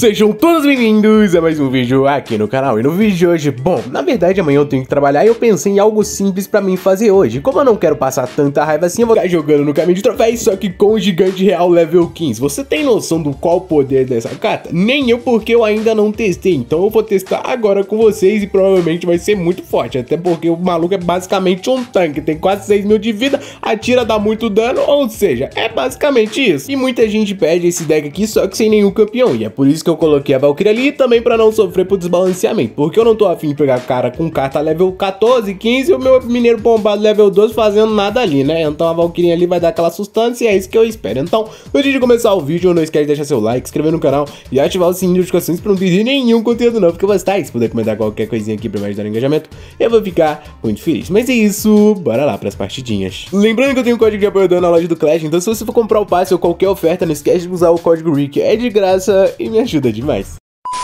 Sejam todos bem-vindos a mais um vídeo aqui no canal. E no vídeo de hoje, bom, na verdade amanhã eu tenho que trabalhar e eu pensei em algo simples pra mim fazer hoje. Como eu não quero passar tanta raiva assim, eu vou ficar jogando no caminho de troféus, só que com o gigante real level 15. Você tem noção do qual o poder dessa carta? Nem eu, porque eu ainda não testei. Então eu vou testar agora com vocês e provavelmente vai ser muito forte. Até porque o maluco é basicamente um tanque, tem quase 6 mil de vida, atira, dá muito dano, ou seja, é basicamente isso. E muita gente pede esse deck aqui só que sem nenhum campeão, e é por isso que eu coloquei a Valkyrie ali também pra não sofrer por desbalanceamento, porque eu não tô afim de pegar cara com carta level 14, 15 e o meu mineiro bombado level 12 fazendo nada ali, né? Então a Valkyrie ali vai dar aquela sustância e é isso que eu espero. Então, antes de começar o vídeo, não esquece de deixar seu like, inscrever no canal e ativar o sininho de notificações pra não perder nenhum conteúdo novo que eu postar. E se puder comentar qualquer coisinha aqui pra me ajudar no engajamento, eu vou ficar muito feliz. Mas é isso, bora lá pras partidinhas. Lembrando que eu tenho um código de apoio na loja do Clash, então se você for comprar o passe ou qualquer oferta, não esquece de usar o código RICK, é de graça e me ajuda demais.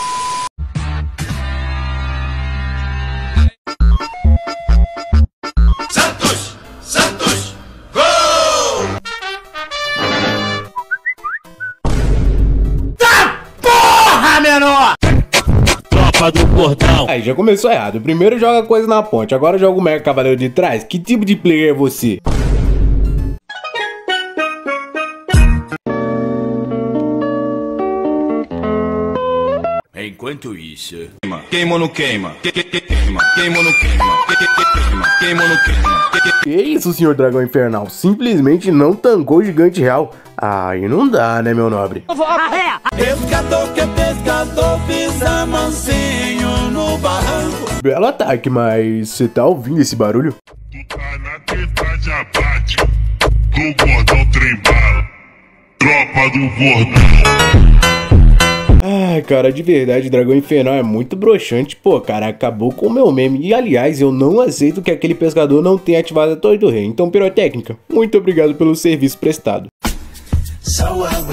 Tropa do portão. Aí já começou errado. Primeiro joga coisa na ponte, agora joga o Mega Cavaleiro de trás. Que tipo de player é você? Enquanto isso, Queima ou não queima? Queima ou não queima? Queima ou não queima? Que isso, senhor Dragão Infernal? Simplesmente não tancou o gigante real. Aí não dá, né, meu nobre? Pescador que é pescador, pisa mansinho no barranco. Belo ataque, mas você tá ouvindo esse barulho? Tu tá na treta de abate do bordão trem-bala, tropa do bordão. Ai, cara, de verdade, Dragão Infernal é muito broxante. Pô, cara, acabou com o meu meme. E, aliás, eu não aceito que aquele pescador não tenha ativado a Torre do Rei. Então, Pirotécnica, muito obrigado pelo serviço prestado. Se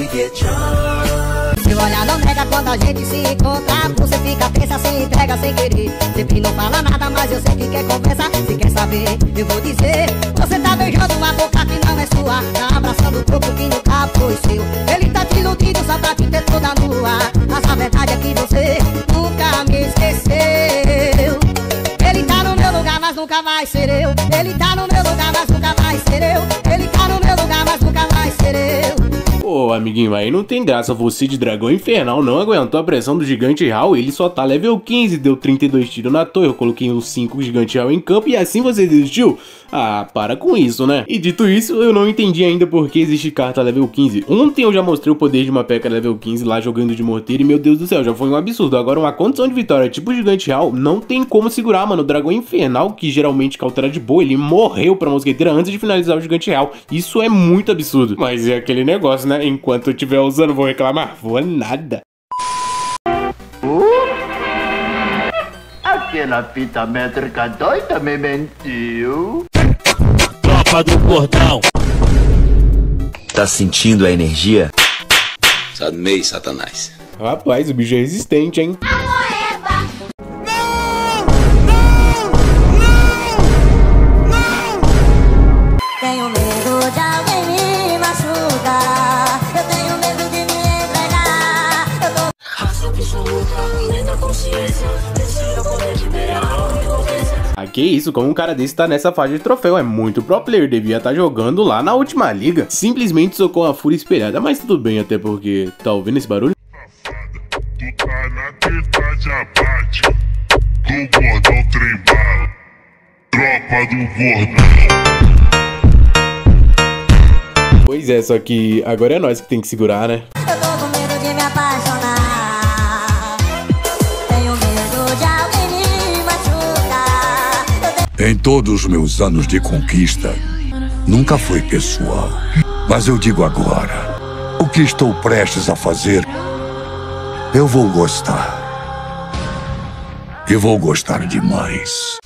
o olhar não nega quando a gente se encontra, você fica tensa, se entrega sem querer. Sempre não fala nada, mas eu sei que quer conversa. Se quer saber, eu vou dizer. Você tá beijando uma boca que não é sua, tá abraçando o corpo que nunca foi seu. Ele tá te iludindo só pra te ter toda nua, mas a verdade é que você nunca me esqueceu. Ele tá no meu lugar, mas nunca vai ser eu. Ele tá no meu lugar, mas nunca vai ser eu. Ele tá no meu lugar, mas nunca vai ser eu. Pô, amiguinho, aí não tem graça. Você de Dragão Infernal não aguentou a pressão do gigante real. Ele só tá level 15, deu 32 tiros na torre. Eu coloquei os 5 gigante real em campo e assim você desistiu? Ah, para com isso, né? E dito isso, eu não entendi ainda por que existe carta level 15. Ontem eu já mostrei o poder de uma P.E.K.K.A level 15 lá jogando de morteiro e meu Deus do céu, já foi um absurdo. Agora uma condição de vitória tipo gigante real não tem como segurar, mano. O Dragão Infernal, que geralmente cautela de boa, ele morreu pra mosqueteira antes de finalizar o gigante real. Isso é muito absurdo. Mas é aquele negócio, né? Enquanto eu estiver usando, vou reclamar? Vou nada. Aquela fita métrica doida me mentiu. tropa do portão. Tá sentindo a energia? Sadmei, Satanás. Rapaz, o bicho é resistente, hein? Tenho medo de alguém me machucar. Eu tenho medo de me entregar. Eu tô raça absoluta, além da consciência. Preciso poder liberar a impotência. Ah, que isso, como um cara desse tá nessa faixa de troféu, é muito pro player, devia estar jogando lá na última liga. Simplesmente socou a fúria espelhada, mas tudo bem, até porque, tá ouvindo esse barulho? Tu tá na treta de abate do bordão trem-bala, tropa do bordão. Pois é, só que agora é nós que tem que segurar, né? Eu tô com medo de me apaixonar. Tenho medo de alguém me machucar. Em todos os meus anos de conquista, nunca foi pessoal. Mas eu digo agora, o que estou prestes a fazer, eu vou gostar. E vou gostar demais.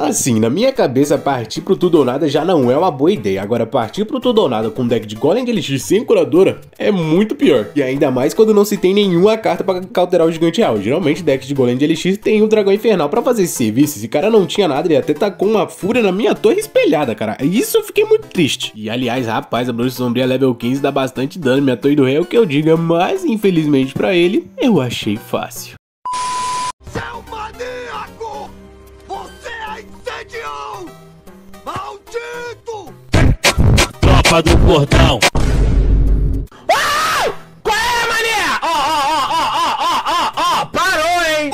Assim, na minha cabeça, partir pro tudo ou nada já não é uma boa ideia. Agora, partir pro tudo ou nada com um deck de Golem de Elixir sem curadora é muito pior. E ainda mais quando não se tem nenhuma carta pra cauterar o Gigante Real. Geralmente, deck de Golem de Elixir tem o Dragão Infernal pra fazer esse serviço. Esse cara não tinha nada, ele até tacou uma fúria na minha torre espelhada, cara. Isso eu fiquei muito triste. E aliás, rapaz, a Bruxa Sombria level 15 dá bastante dano. Minha torre do rei é o que eu diga, mas infelizmente pra ele, eu achei fácil. Seu maníaco! Você a incendiou! Maldito! Tropa do Portão. Qual é, mané? Ó, parou, hein?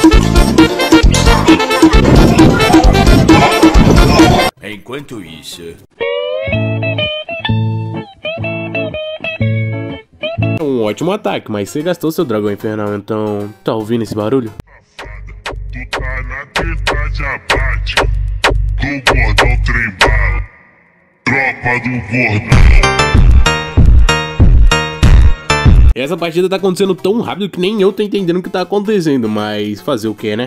Enquanto isso... Um ótimo ataque, mas você gastou seu Dragão Infernal, então... Tá ouvindo esse barulho? Tu tá na teta de abate do bordão trem-bala, tropa do bordão. Essa partida tá acontecendo tão rápido que nem eu tô entendendo o que tá acontecendo, mas fazer o que, né?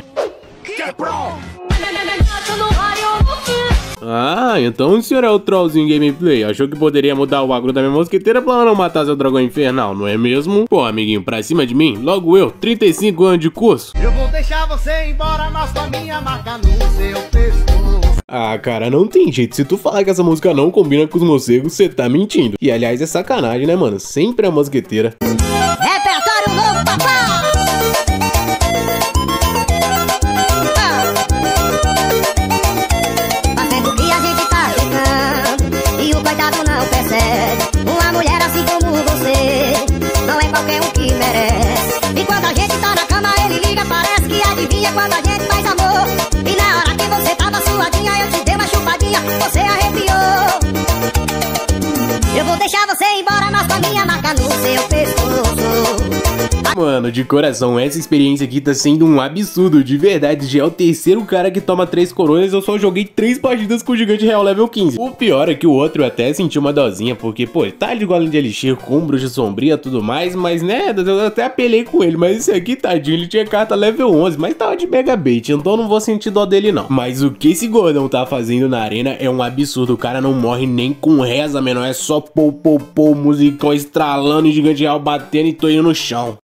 Ah, então o senhor é o trollzinho gameplay. Achou que poderia mudar o agro da minha mosqueteira pra não matar seu dragão infernal, não é mesmo? Pô, amiguinho, pra cima de mim, logo eu, 35 anos de curso. Eu vou deixar você embora, mas com a minha marca no seu pescoço. Ah, cara, não tem jeito. Se tu falar que essa música não combina com os morcegos, você tá mentindo. E aliás, é sacanagem, né, mano? Sempre a mosqueteira. Repertório novo, papai! Fazendo o que a gente tá ficando e o coitado não percebe. Uma mulher assim como você não é qualquer um que merece. E quando a gente tá na cama, ele liga, parece que adivinha quando a gente faz amor. E na hora que você tava suadinha, eu te dei uma chupadinha, você arrepiou. Eu vou deixar você embora, mas com a minha marca no seu pescoço. Mano, de coração, essa experiência aqui tá sendo um absurdo, de verdade. Já é o terceiro cara que toma 3 coroas, eu só joguei 3 partidas com o Gigante Real level 15. O pior é que o outro eu até senti uma dosinha, porque, pô, ele tá de Golem de Elixir com Bruxa Sombria e tudo mais, mas, né, eu até apelei com ele, mas esse aqui, tadinho, ele tinha carta level 11, mas tava de mega bait, então eu não vou sentir dó dele, não. Mas o que esse gordão tá fazendo na arena é um absurdo, o cara não morre nem com reza, menor, é só pô, musicão estralando e Gigante Real batendo e tô indo no chão.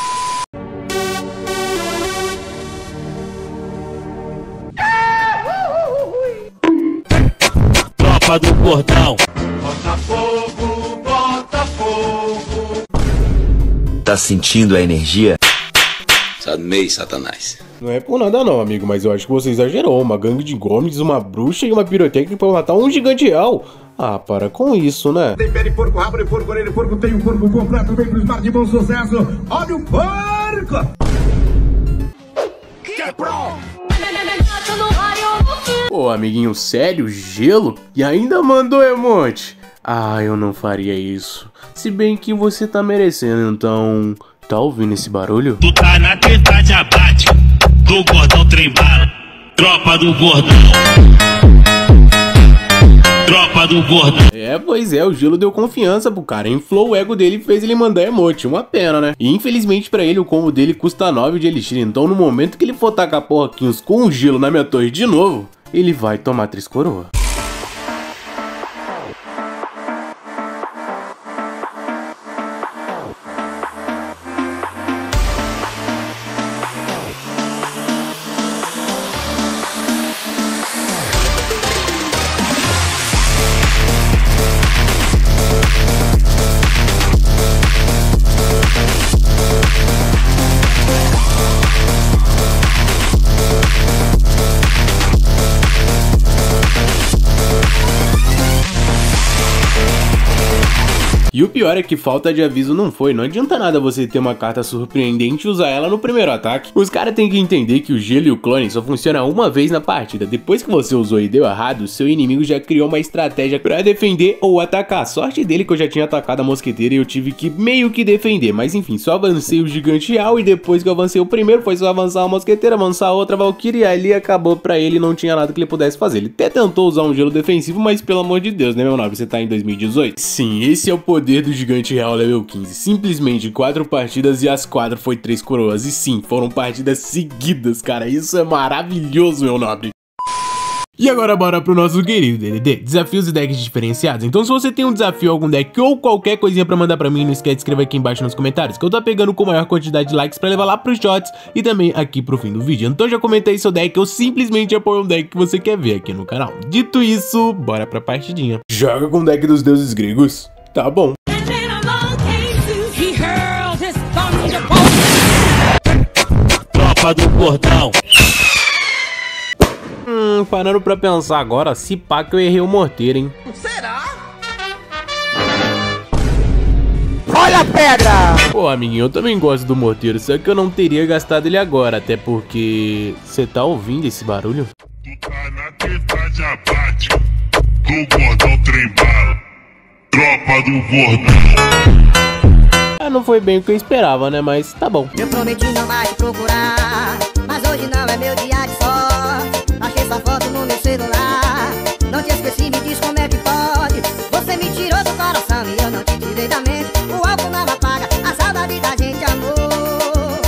Tropa do Portão. Botafogo, Botafogo. Tá sentindo a energia? Sadmei, Satanás. Não é por nada não, amigo, mas eu acho que você exagerou. Uma gangue de goblins, uma bruxa e uma pirotécnica pra matar um Gigante Real. Ah, para com isso, né? Tem pé de porco, rabo de porco, orelha de porco, tem um porco completo, vem pro Smart de bom sucesso. Olha o porco! Quebrou! Pô, amiguinho, sério? Gelo? E ainda mandou emote? Ah, eu não faria isso. Se bem que você tá merecendo, então... Tá ouvindo esse barulho? Tu tá na teta de abate do bordão trem-bala, tropa do bordão. Tropa do bordão. É, pois é, o gelo deu confiança pro cara, inflou o ego dele e fez ele mandar emote, uma pena, né? E infelizmente pra ele o combo dele custa 9 de elixir, então no momento que ele for tacar porquinhos com o gelo na minha torre de novo, ele vai tomar 3 coroas. E o pior é que falta de aviso não foi, não adianta nada você ter uma carta surpreendente e usar ela no primeiro ataque. Os caras têm que entender que o gelo e o clone só funcionam uma vez na partida. Depois que você usou e deu errado, seu inimigo já criou uma estratégia pra defender ou atacar. Sorte dele que eu já tinha atacado a mosqueteira e eu tive que meio que defender, mas enfim, só avancei o Gigante Real e depois que eu avancei o primeiro foi só avançar a mosqueteira, avançar a outra Valkyrie e ali acabou pra ele, não tinha nada que ele pudesse fazer. Ele até tentou usar um gelo defensivo, mas pelo amor de Deus, né meu nobre, você tá em 2018? Sim, esse é o poder do Gigante Real level 15, simplesmente 4 partidas e as 4 foi 3 coroas, e sim, foram partidas seguidas, cara, isso é maravilhoso, meu nobre. E agora bora pro nosso querido DDD, desafios e decks diferenciados. Então se você tem um desafio, algum deck ou qualquer coisinha pra mandar pra mim, não esquece de escrever aqui embaixo nos comentários, que eu tô pegando com maior quantidade de likes pra levar lá pros shots e também aqui pro fim do vídeo. Então já comenta aí seu deck ou simplesmente apoia um deck que você quer ver aqui no canal. Dito isso, bora pra partidinha. Joga com o deck dos deuses gregos? Tá bom. Tropa do Gordão. Parando pra pensar agora, se pá que eu errei o morteiro, hein? Será? Olha a pedra! Pô, amiguinho, eu também gosto do morteiro, só que eu não teria gastado ele agora, até porque... Você tá ouvindo esse barulho? Tu tá na teta de abate do Gordão Trembala. Tropa do Gordão. Não foi bem o que eu esperava, né? Mas tá bom. Eu prometi não mais te procurar, mas hoje não é meu dia de sorte. Achei sua foto no meu celular. Não te esqueci, me diz como é que pode. Você me tirou do coração e eu não te tirei da mente. O álcool não apaga a saudade da gente, amor.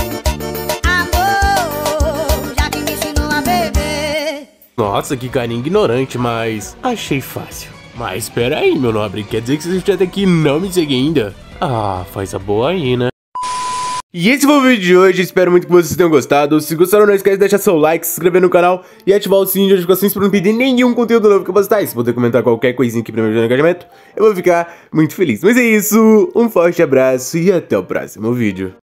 Amor, já que me ensinou a beber. Nossa, que carinha ignorante, mas... achei fácil. Mas espera aí, meu nobre. Quer dizer que você está aqui e não me segue ainda? Ah, faz a boa aí, né? E esse foi o vídeo de hoje, espero muito que vocês tenham gostado. Se gostaram, não esquece de deixar seu like, se inscrever no canal e ativar o sininho de notificações para não perder nenhum conteúdo novo que eu postar. E se puder comentar qualquer coisinha aqui para me ajudar no engajamento, eu vou ficar muito feliz. Mas é isso, um forte abraço e até o próximo vídeo.